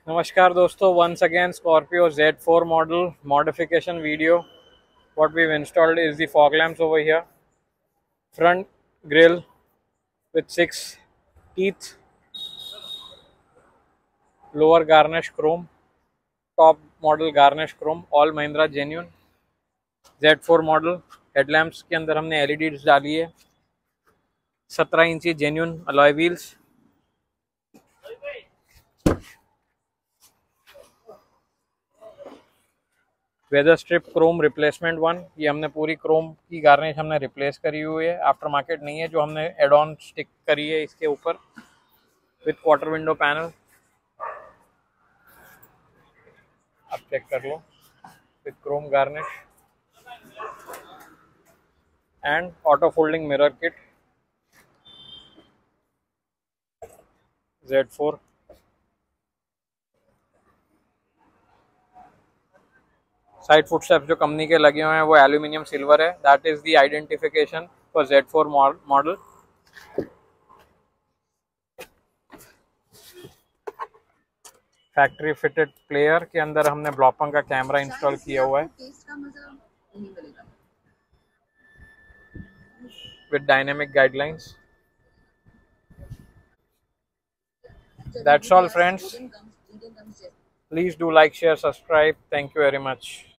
नमस्कार दोस्तों, once again Scorpio Z4 model modification video. What we've installed is the fog lamps over here, front grille with 6 teeth, lower garnish chrome, top model garnish chrome, all Mahindra genuine. Z4 model headlamps के अंदर हमने LEDs डाली है, 17 इंची genuine alloy wheels, weather strip chrome replacement 1। ये हमने पूरी Chrome की गार्निश हमने रिप्लेस करी हुई है, आफ्टर मार्केट नहीं है, जो हमने एड ऑन स्टिक करी है इसके ऊपर विथ क्वार्टर विंडो पैनल। आप चेक कर लो, with chrome garnish and auto folding mirror kit Z4। Side footsteps जो कंपनी के लगे हुए हैं वो एल्यूमिनियम सिल्वर है, that is the identification for Z4 model. Factory fitted player के अंदर हमने ब्लॉपंग का कैमरा इंस्टॉल किया हुआ है with dynamic guidelines. That's all friends. Please do like, share, subscribe. Thank you very much.